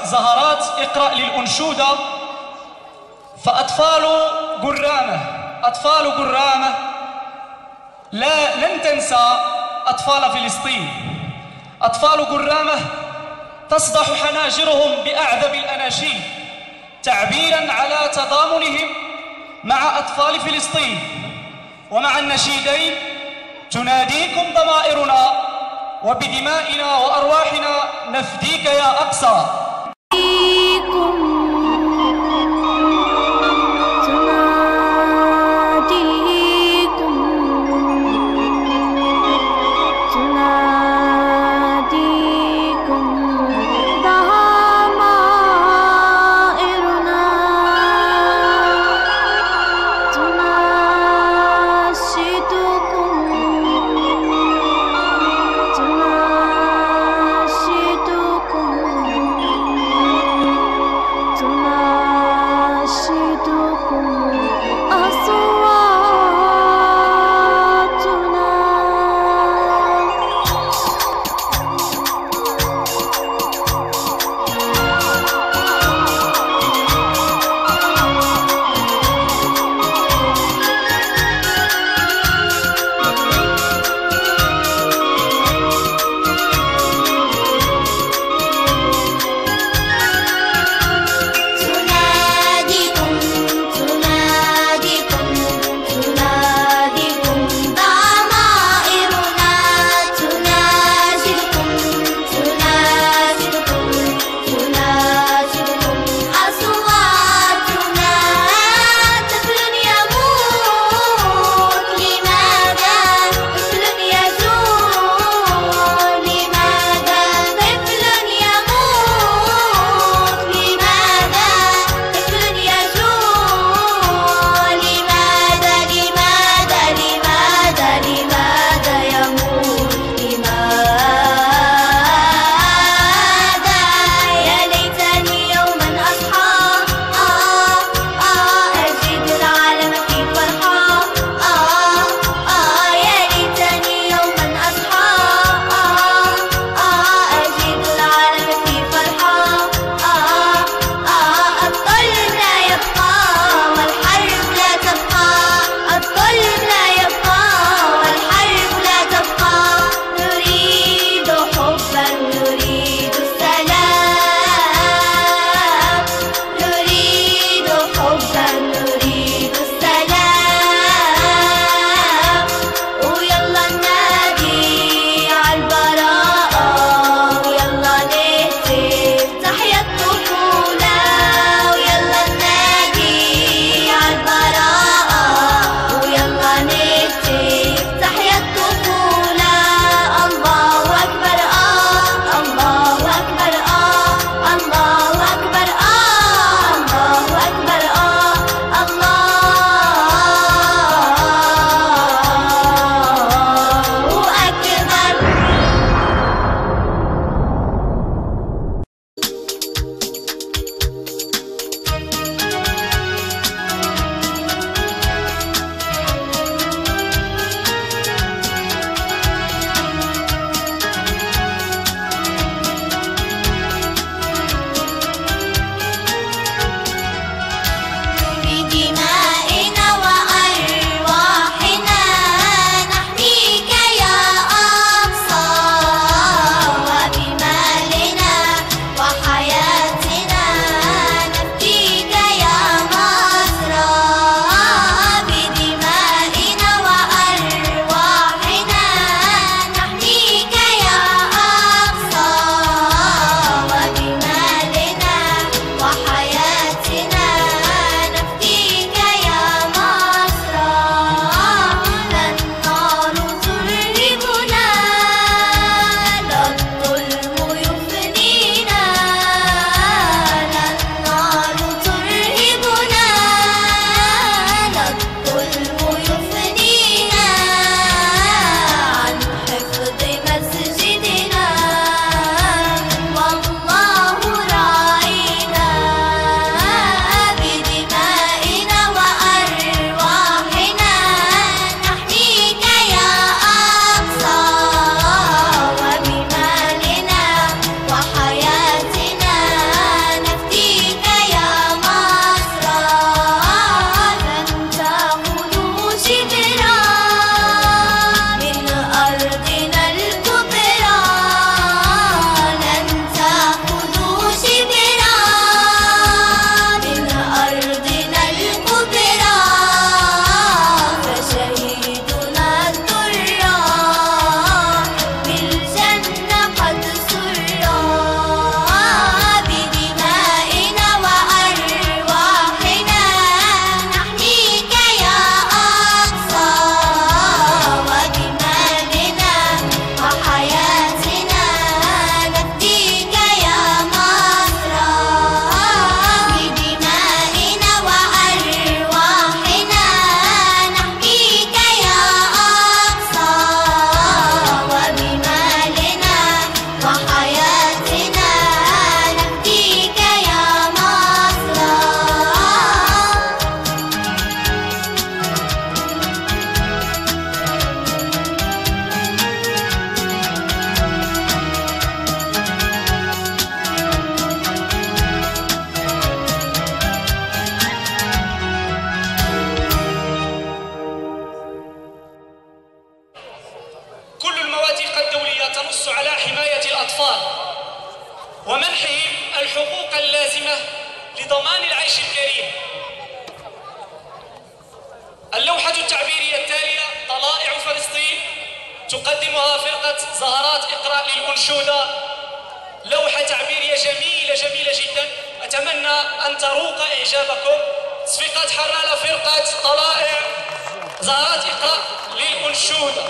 زهرات اقرأ للأنشودة. فأطفال قرامة لن تنسى أطفال فلسطين. أطفال قرامة تصدح حناجرهم بأعذب الأناشيد تعبيراً على تضامنهم مع أطفال فلسطين. ومع النشيدين تناديكم ضمائرنا وبدمائنا وأرواحنا نفديك يا أقصى. لضمان العيش الكريم. اللوحة التعبيرية التالية طلائع فلسطين، تقدمها فرقة زهرات إقراء للأنشودة. لوحة تعبيرية جميلة جميلة جدا، أتمنى أن تروق إعجابكم. تصفيقات حرارة فرقة طلائع زهرات إقراء للأنشودة.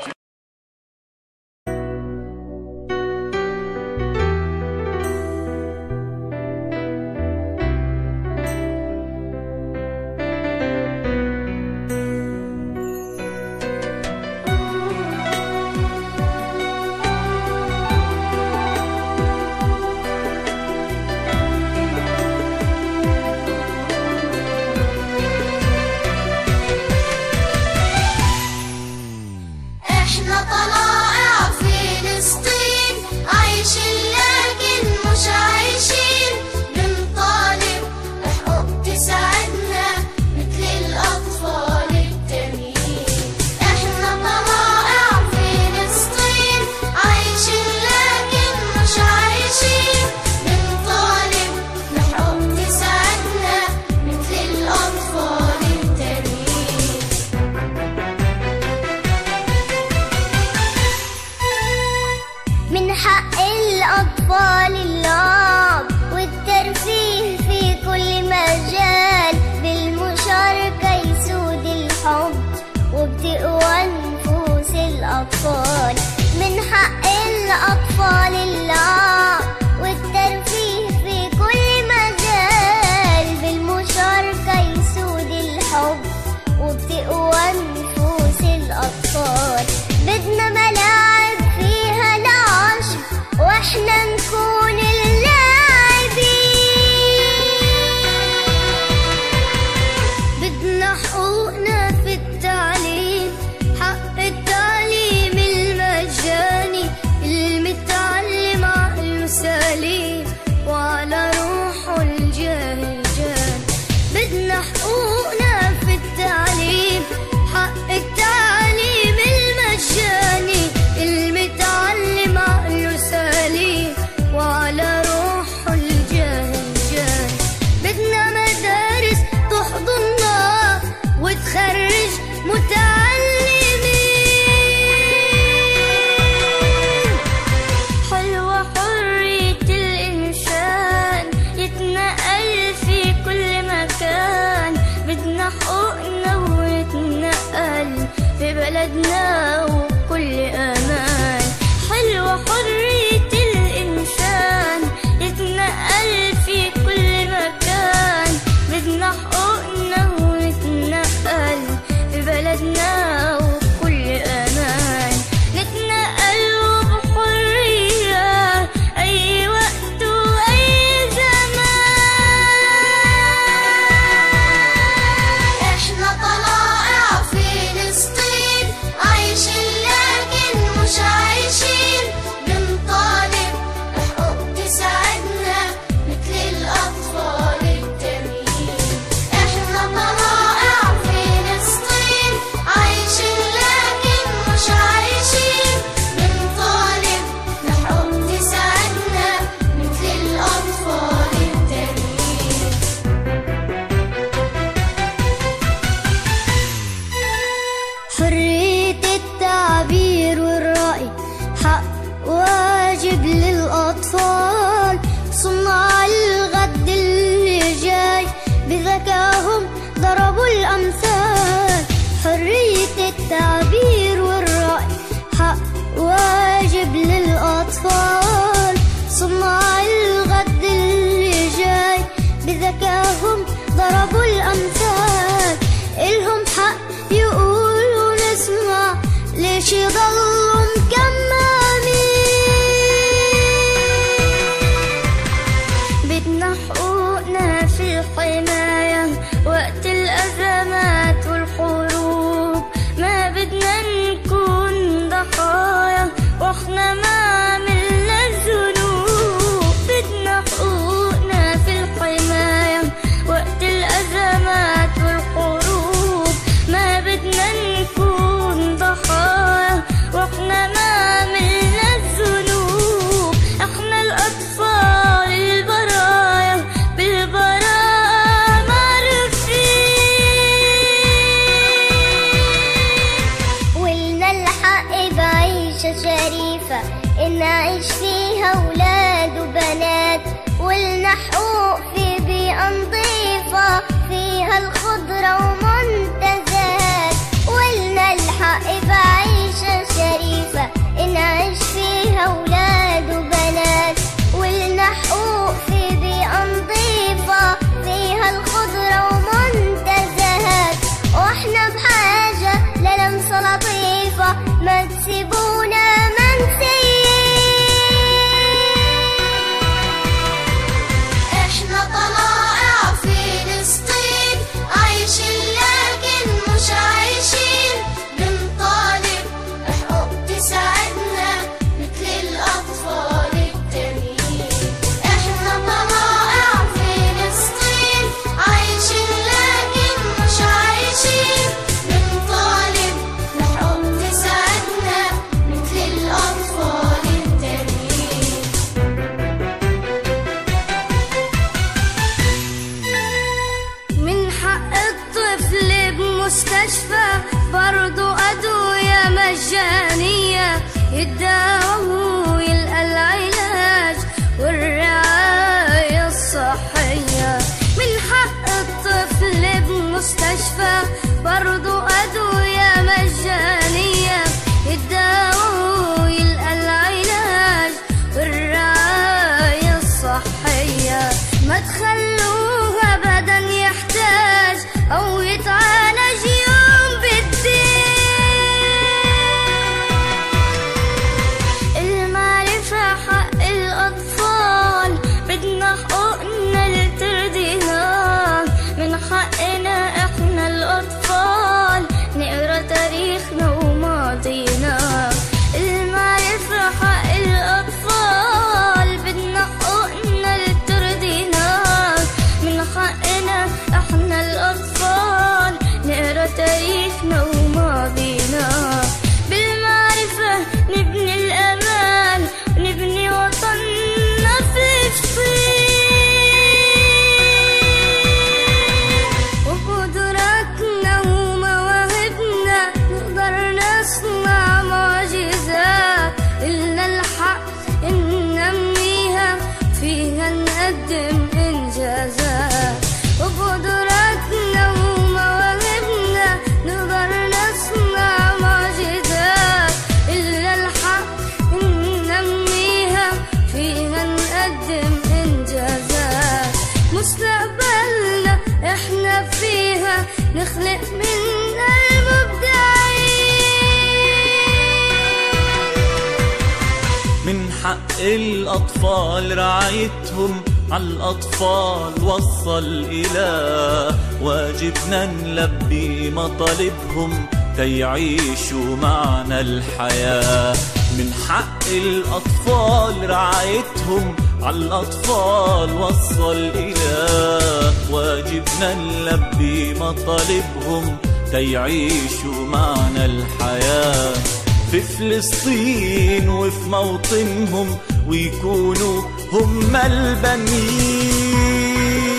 من حق الأطفال اللعب والترفيه في كل مجال، بالمشاركة يسود الحب وبتقوى نفوس الأطفال. بدنا ملاعب فيها العشق واحنا نكون اللاعبين، بدنا حقوقنا في التعليم، حق التعليم المجاني، المتعلم عقله سليم وعلى روحه الجاهل جان. بدنا حقوقنا في التعليم، حق التعليم المجاني، المتعلم عقله سليم وعلى روحه الجاهل جان. بدنا مدارس تحضننا وتخرج متعلمين، حلوة حرية الإنسان يتنقل في كل مكان. بدنا حقوقنا ونتنقل في بلدنا وكل أمان. حلوة حرية الإنسان يتنقل في كل مكان. بدنا حقوقنا ونتنقل في بلدنا وكل أمان. نتنقل وبحرية أي وقت وأي زمان. إحنا طلائع فلسطين، عايشين لكن مش عايشين. بنطالب بحقوق تساعدنا مثل الأطفال التانيين. إحنا طلائع فلسطين، عايشين لكن مش عايشين. بنطالب بحقوق تساعدنا مثل الأطفال التانيين. حرية التعبير والرأي حق واجب للأطفال. صناع الغد اللي جاي بذكاهم ضربوا الأمثال. حرية التعبير والرأي حق واجب للأطفال. صناع الغد اللي جاي بذكاهم ضربوا الأمثال. إلهم حق يقولوا نسمع، ليش يضلوا مكممين. بدنا حقوقنا في الحماية وقت الأزمات والحروب. ما بدنا نكون ضحايا واحنا ما عملنا الذنوب. بدنا حقوقنا في الحماية وقت الأزمات والحروب. ما بدنا نكون ضحايا واحنا ما عملنا الذنوب. احنا الأطفال البرايا بالبرايا مستشفى برضو أدوية مجانية، يتداوى ويلقى العلاج والرعاية الصحية. من حق الطفل بمستشفى برضو أدوية مجانية، يتداوى ويلقى العلاج والرعاية الصحية. ما تخلوه أبدا يحتاج أو يتعالج يوم بالدين. المعرفة حق الأطفال، بدنا حقوقنا اللي ترضينا. من حقنا إحنا الأطفال نقرأ تاريخنا وماضينا. المعرفة حق الأطفال، بدنا حقوقنا اللي ترضينا. من حقنا إحنا الأطفال نقرأ تاريخنا وماضينا. بالمعرفة نبني الأمان، نبني وطننا فلسطين. وقدراتنا ومواهبنا نقدر نصنع معجزات. إلنا الحق إن ننميها، فيها نقدم إنجازات. وقدراتنا ومواهبنا نقدر نصنع معجزات. إلا الحق إن ننميها، فيها نقدم إنجازات. مستقبلنا إحنا فيها نخلق منها المبدعين. من حق الأطفال رعايتهم عالأطفال وصى الإله، واجبنا نلبي مطالبهم تيعيشوا معنا الحياة. من حق الأطفال رعايتهم عالأطفال وصى الإله، واجبنا نلبي مطالبهم تيعيشوا معنا الحياة. في فلسطين وفي موطنهم ويكونوا هم البنين.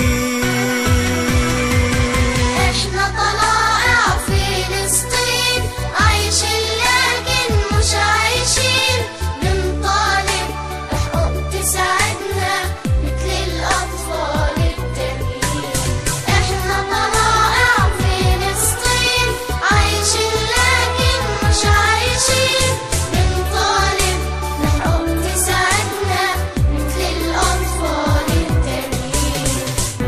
احنا طلائع فلسطين، عايشين لكن مش عايشين. بنطالب بحقوق تساعدنا مثل الأطفال التانيين. احنا طلائع فلسطين، عايشين لكن مش عايشين. بنطالب بحقوق تساعدنا مثل الأطفال التانيين.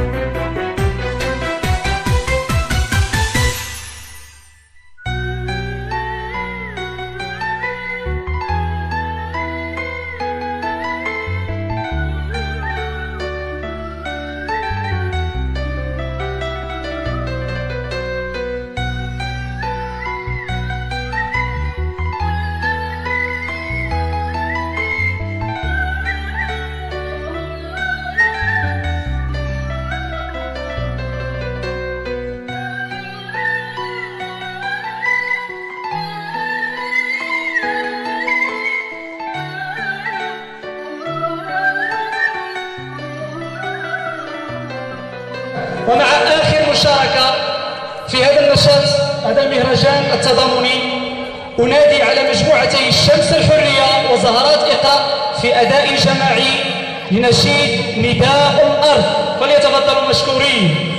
ومع آخر مشاركة في هذا النشاط، هذا المهرجان التضامني، أنادي على مجموعتي الشمس الحرية وزهرات إقراء في أداء جماعي لنشيد نداء الأرض، فليتفضلوا مشكورين.